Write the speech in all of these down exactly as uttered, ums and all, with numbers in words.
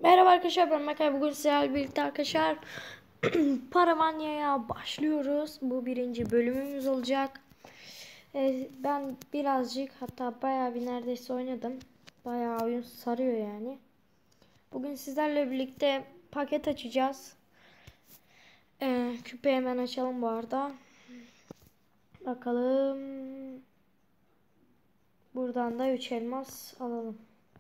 Merhaba arkadaşlar, ben Makay. Bugün sizlerle birlikte arkadaşlar Paramanya'ya başlıyoruz. Bu birinci bölümümüz olacak. Ee, ben birazcık, hatta bayağı bir neredeyse oynadım. Bayağı oyun sarıyor yani. Bugün sizlerle birlikte paket açacağız. Ee, küpe hemen açalım bu arada. Bakalım. Buradan da üç elmas alalım.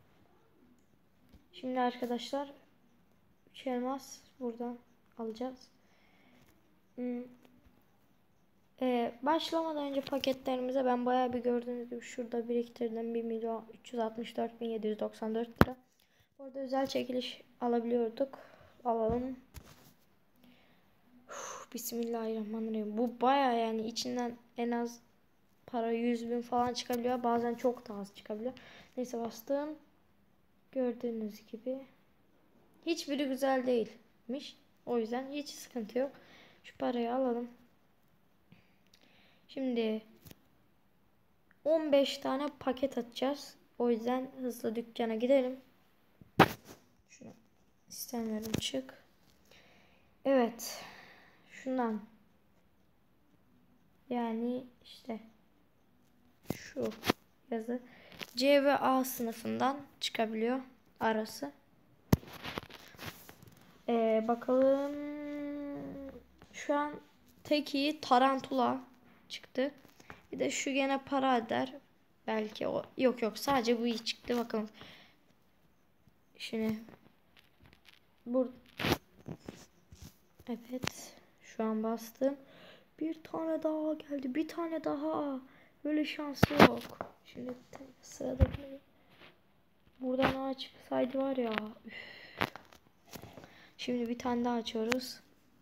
Şimdi arkadaşlar üç elmas buradan alacağız. Hmm. Ee, başlamadan önce paketlerimize ben bayağı bir gördüğünüz gibi şurada biriktirdim. bir milyon üç yüz altmış dört bin yedi yüz doksan dört lira. Orada özel çekiliş alabiliyorduk. Alalım. Uf, Bismillahirrahmanirrahim. Bu bayağı, yani içinden en az para yüz bin falan çıkabiliyor. Bazen çok daha az çıkabiliyor. Neyse, bastım. Gördüğünüz gibi. Hiçbiri güzel değilmiş. O yüzden hiç sıkıntı yok. Şu parayı alalım. Şimdi on beş tane paket atacağız. O yüzden hızlı dükkana gidelim. Şunu istemiyorum, çık. Evet. Şundan. Yani işte şu yazı C ve A sınıfından çıkabiliyor arası. Ee, bakalım. Şu an tek iyi tarantula çıktı. Bir de şu gene para eder. Belki o. Yok yok, sadece bu iyi çıktı. Bakalım. Şimdi burada. Evet. Şu an bastım. Bir tane daha geldi. Bir tane daha. Böyle şansı yok. Şimdi sıradaki. Buradan ağa çıksaydı var ya. Üf. Şimdi bir tane daha açıyoruz.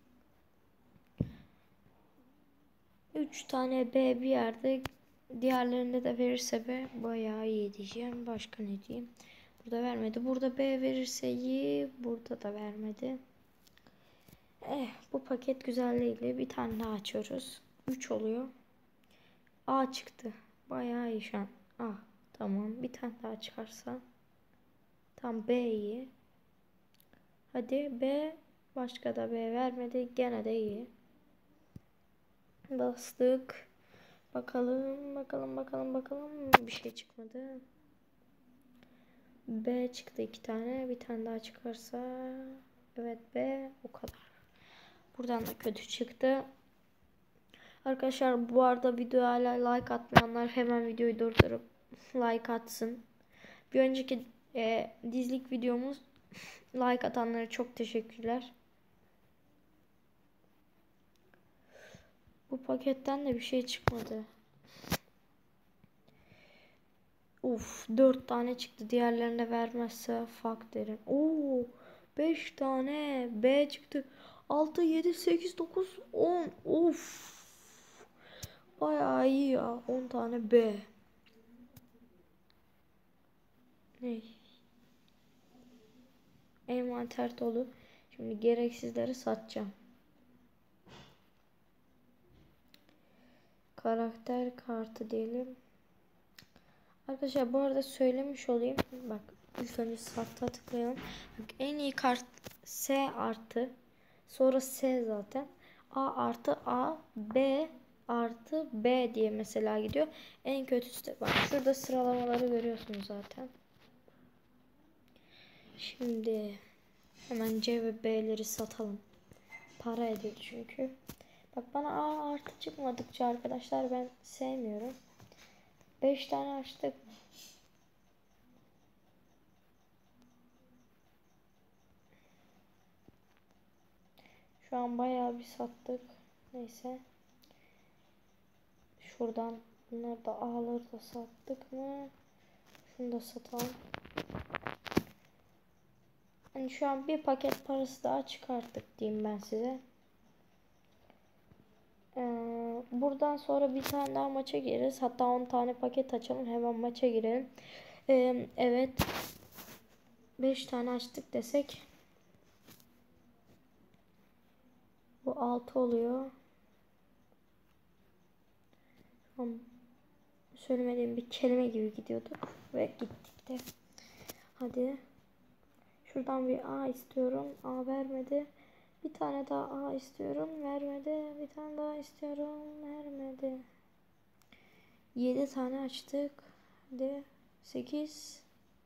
Üç tane B bir yerde. Diğerlerinde de verirse B bayağı iyi diyeceğim. Başka ne diyeyim? Burada vermedi. Burada B verirse iyi. Burada da vermedi. Eh, bu paket güzel değil. Bir tane daha açıyoruz. üç oluyor. A çıktı. Bayağı iyi şu an. A. Tamam. Bir tane daha çıkarsa. Tam B iyi. Hadi B. Başka da B vermedi. Gene de iyi. Bastık. Bakalım. Bakalım. Bakalım. Bakalım. Bir şey çıkmadı. B çıktı iki tane. Bir tane daha çıkarsa. Evet, B. O kadar. Buradan da kötü çıktı. Arkadaşlar, bu arada videoya hala like atmayanlar hemen videoyu durdurup like atsın. Bir önceki e, dizlik videomuz, like atanlara çok teşekkürler. Bu paketten de bir şey çıkmadı. Uf, dört tane çıktı. Diğerlerine vermezse fuck derim. Oo, beş tane B çıktı. altı, yedi, sekiz, dokuz, on. Uf. Bayağı iyi ya. on tane B. Ne? Envanter dolu. Şimdi gereksizleri satacağım. Karakter kartı diyelim. Arkadaşlar, bu arada söylemiş olayım. Bak, ilk önce satta tıklayalım. Bak, en iyi kart S artı. Sonra S zaten. A artı A. B artı B diye mesela gidiyor. En kötüsü de bak, şurada sıralamaları görüyorsunuz zaten. Şimdi hemen C ve B'leri satalım. Para ediyor çünkü. Bak, bana A artı çıkmadıkça arkadaşlar ben sevmiyorum. beş tane açtık. Şu an bayağı bir sattık. Neyse. Şuradan bunları da A'ları da sattık mı? Şunu da satalım. Yani şu an bir paket parası daha çıkarttık diyeyim ben size. Ee, buradan sonra bir tane daha maça gireriz. Hatta on tane paket açalım. Hemen maça girelim. Ee, evet. beş tane açtık desek. Bu altı oluyor. Tamam. Söylemediğim bir kelime gibi gidiyorduk. Ve gittik de. Hadi. Şuradan bir A istiyorum. A vermedi. Bir tane daha A istiyorum. Vermedi. Bir tane daha istiyorum. Vermedi. yedi tane açtık. Hadi. sekiz.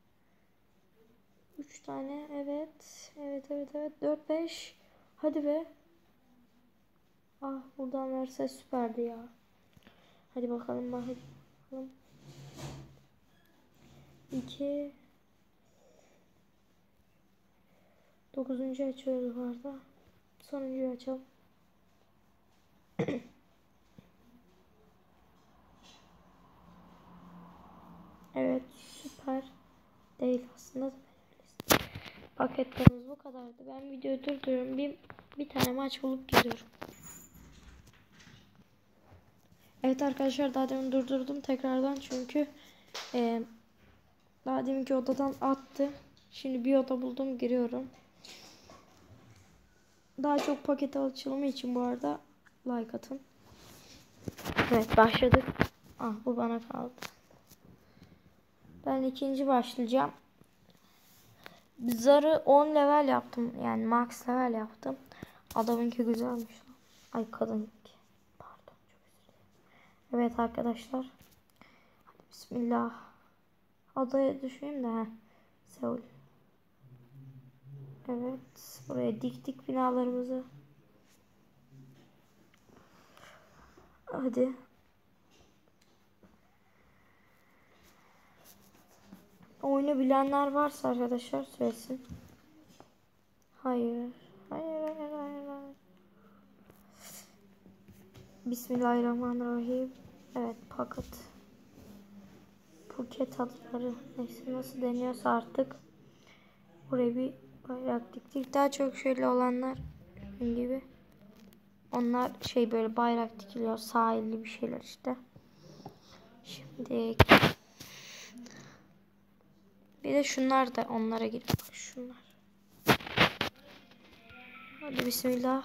üç tane. Evet. Evet evet evet. dört beş. Hadi be. Ah, buradan verse süperdi ya. Hadi bakalım bakalım. iki. dokuzuncu açıyoruz bu arada. Sonuncuyu açalım. Evet, süper değil aslında. Paketlerimiz bu kadardı. Ben videoyu durduruyorum. Bir, bir tane maç bulup geliyorum. Evet arkadaşlar, daha demin durdurdum tekrardan çünkü e, daha deminki odadan attı. Şimdi bir oda buldum, giriyorum. Daha çok paket açılımı için bu arada like atın. Evet, başladık. Ah, bu bana kaldı. Ben ikinci başlayacağım. Zarı on level yaptım. Yani max level yaptım. Adamınki güzelmiş. Ay, kadınki. Pardon, çok özür dilerim. Evet arkadaşlar. Hadi bismillah. Adaya düşeyim de. Heh. Seul. Evet. Buraya diktik binalarımızı. Hadi. Oyunu bilenler varsa arkadaşlar söylesin. Hayır. Hayır hayır hayır hayır. Bismillahirrahmanirrahim. Evet, paket. Phuket adları. Neyse, nasıl deniyorsa artık. Buraya bir bayrak diktik. Daha çok şöyle olanlar gibi. Onlar şey, böyle bayrak dikiliyor. Sahilli bir şeyler işte. Şimdi bir de şunlar da onlara girip bak, şunlar. Hadi bismillah.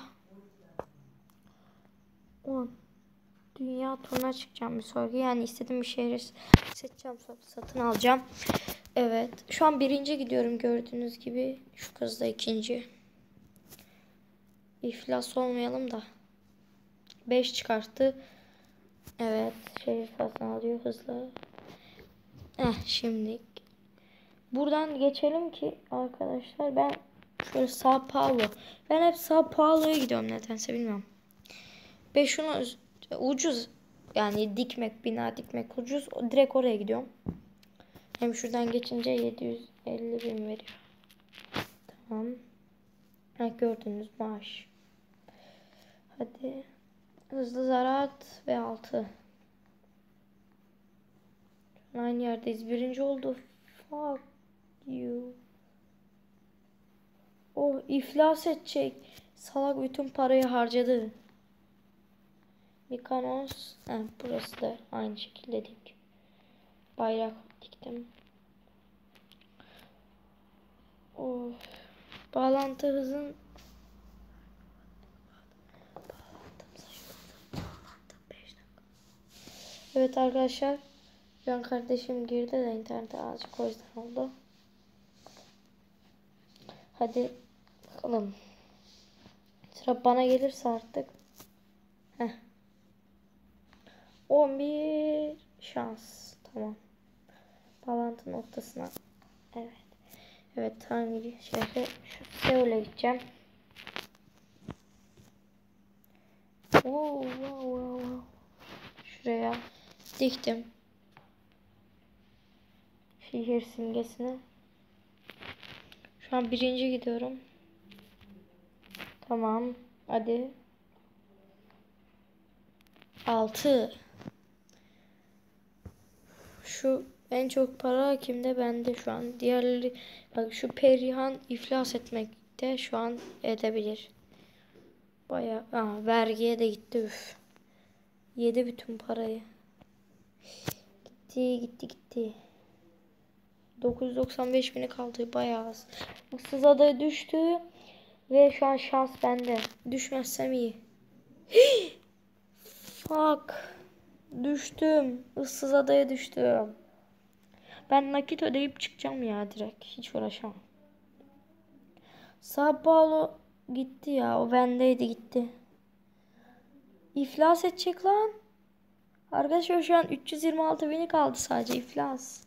on. Dünya turuna çıkacağım bir sonraki. Yani istediğim bir şehri seçeceğim, satın alacağım. Evet. Şu an birinci gidiyorum gördüğünüz gibi. Şu kız da ikinci. İflas olmayalım da. beş çıkarttı. Evet. Şehir satın alıyor hızlı. Eh, şimdi. Buradan geçelim ki arkadaşlar, ben şöyle Sao Paulo. Ben hep Sao Paulo'ya gidiyorum nedense, bilmiyorum. Ve şunu ucuz, yani dikmek, bina dikmek ucuz. Direkt oraya gidiyorum. Hem şuradan geçince yedi yüz elli bin veriyor. Tamam. Ha, gördünüz maaş. Hadi. Hızlı zaraat ve altı. Aynı yerdeyiz. Birinci oldu. Fuck you. Oh, iflas edecek. Salak bütün parayı harcadı. Mikanos. Ha, burası da aynı şekilde dik. Bayrak diktim. Oh. Bağlantı hızın. Evet arkadaşlar. Ben kardeşim girdi de internete azıcık, o yüzden oldu. Hadi bakalım. Sıra bana gelirse artık. Heh. on bir şans. Tamam. Bağlantı noktasına. Evet. Evet, hangi şehre? Şu Seul'e gideceğim. Wow, wow, wow. Şuraya diktim. Şehir simgesini. Şu an birinci gidiyorum. Tamam. Hadi. altı. Şu en çok para kimde? Bende şu an. Diğerleri, bak şu Perihan iflas etmekte, şu an edebilir. Bayağı. Aa, vergiye de gitti. Üf. Yedi bütün parayı. Gitti gitti gitti. dokuz yüz doksan beş bini kaldı, bayağı az. Issız adaya düştü. Ve şu an şans bende. Düşmezsem iyi. Fuck. Düştüm. Issız adaya düştüm. Ben nakit ödeyip çıkacağım ya direkt. Hiç uğraşamam. Sao Paulo gitti ya. O bendeydi, gitti. İflas edecek lan. Arkadaşlar şu an üç yüz yirmi altı bini kaldı sadece, iflas.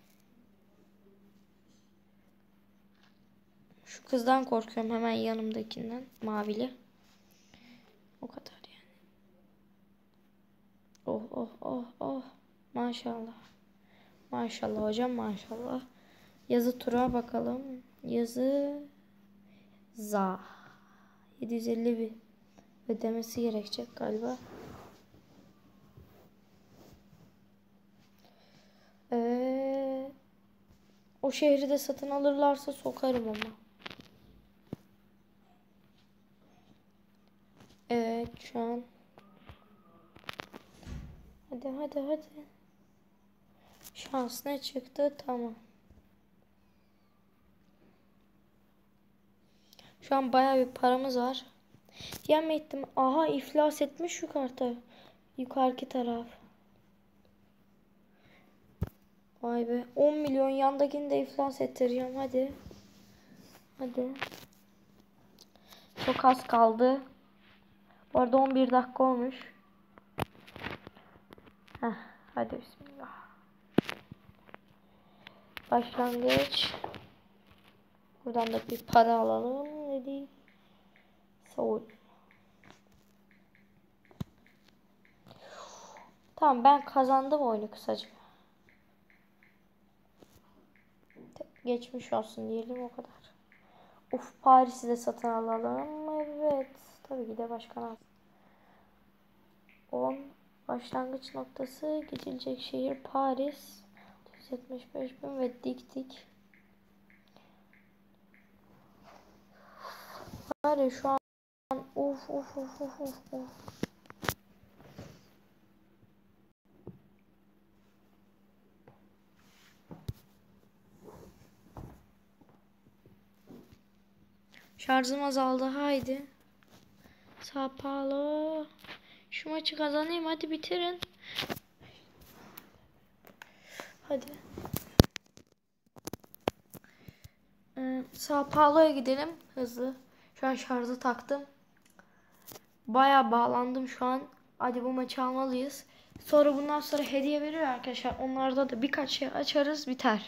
Şu kızdan korkuyorum, hemen yanımdakinden, mavili. O kadar yani. Oh oh oh oh. Maşallah. Maşallah hocam, maşallah. Yazı tura bakalım. Yazı za. yedi yüz elli bir ödemesi gerekecek galiba. Ee, o şehri de satın alırlarsa sokarım ama. Evet şu an. Hadi hadi hadi. Şans ne çıktı? Tamam. Şu an bayağı bir paramız var. Diyen ettim. Aha, iflas etmiş şu kartı. Yukarıki taraf. Vay be. on milyon, yandakini de iflas ettireceğim. Hadi. Hadi. Çok az kaldı. Bu arada on bir dakika olmuş. Heh, hadi bismillah. Başlangıç. Buradan da bir para alalım. Hadi. Soğuk. Tamam, ben kazandım oyunu kısaca. Geçmiş olsun diyelim, o kadar. Uf, Paris'i de satın alalım. Evet. Tabii ki de başkan al. on. Başlangıç noktası. Gidilecek şehir Paris. yüz yetmiş beş bin ve dik dik. Var ya şu an. Uf uf uf uf uf uf. Şarjım azaldı, haydi. Sao Paulo. Şu maçı kazanayım, hadi bitirin. Hadi. Ee, Sao Paulo'ya gidelim hızlı. Şu an şarjı taktım. Bayağı bağlandım şu an. Hadi bu maçı almalıyız. Sonra bundan sonra hediye veriyor arkadaşlar. Onlarda da birkaç şey açarız, biter.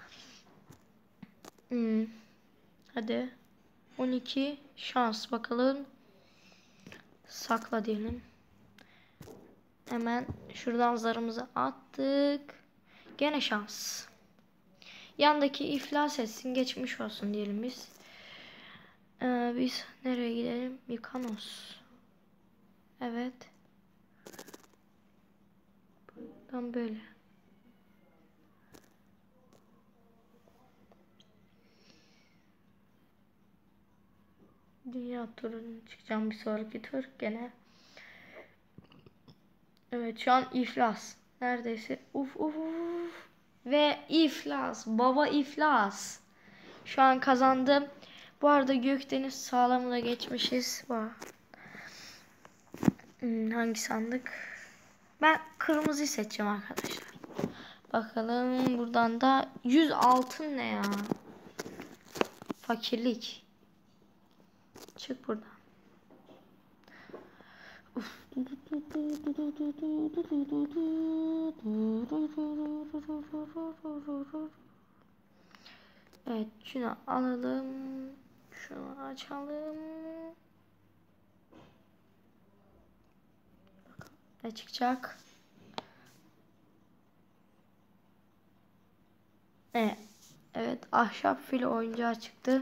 Hmm. Hadi. on iki şans bakalım. Sakla diyelim. Hemen şuradan zarımızı attık. Gene şans. Yandaki iflas etsin, geçmiş olsun diyelim biz. Ee, biz nereye gidelim? Mykonos. Evet. Tam böyle. Dünya turunu çıkacağım bir sonraki tur gene. Evet şu an iflas. Neredeyse. Uf uf uf. Ve iflas. Baba iflas. Şu an kazandım. Bu arada Gökdeniz sağlamı da geçmişiz. Hmm, hangi sandık? Ben kırmızı seçeceğim arkadaşlar. Bakalım buradan da yüz altın ne ya? Fakirlik. Çık buradan. Uf. Evet şunu alalım. Şunu açalım. Bakalım ne çıkacak? Evet. Evet, ahşap fil oyuncağı çıktı.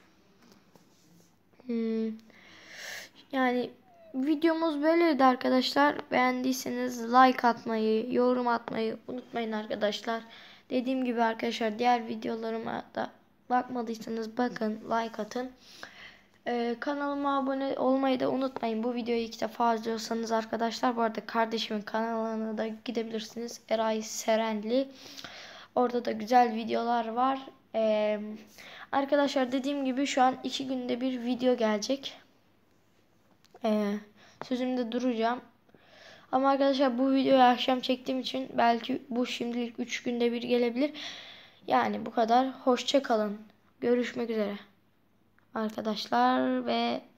Hmm. Yani videomuz böyleydi arkadaşlar. Beğendiyseniz like atmayı, yorum atmayı unutmayın arkadaşlar. Dediğim gibi arkadaşlar, diğer videolarıma da bakmadıysanız bakın, like atın. Ee, kanalıma abone olmayı da unutmayın. Bu videoyu ilk defa izliyorsanız arkadaşlar, bu arada kardeşimin kanalına da gidebilirsiniz. Eray Serenli. Orada da güzel videolar var. Ee, arkadaşlar dediğim gibi şu an iki günde bir video gelecek. Ee, sözümde duracağım. Ama arkadaşlar bu videoyu akşam çektiğim için belki bu şimdilik üç günde bir gelebilir. Yani bu kadar. Hoşça kalın. Görüşmek üzere. arkadaşlar ve